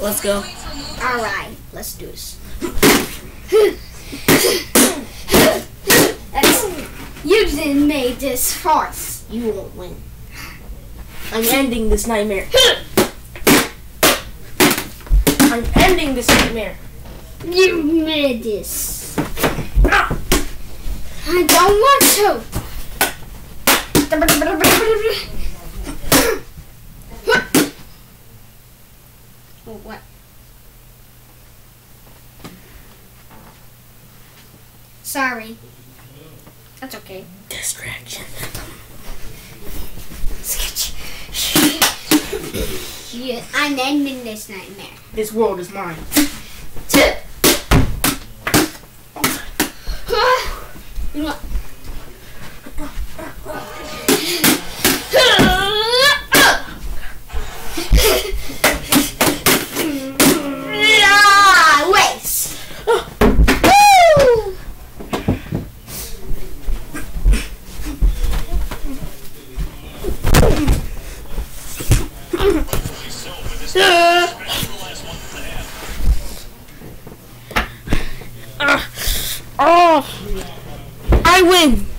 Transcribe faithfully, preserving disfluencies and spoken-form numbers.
Let's go. Alright, let's do this. You didn't make this farce. You won't win. I'm ending this nightmare. I'm ending this nightmare. You made this. I don't want to. Oh, what? Sorry. That's okay. Distraction. Sketch. Yeah, I'm ending this nightmare. This world is mine. You know Ah, waste. Woo! Uh, oh, I win.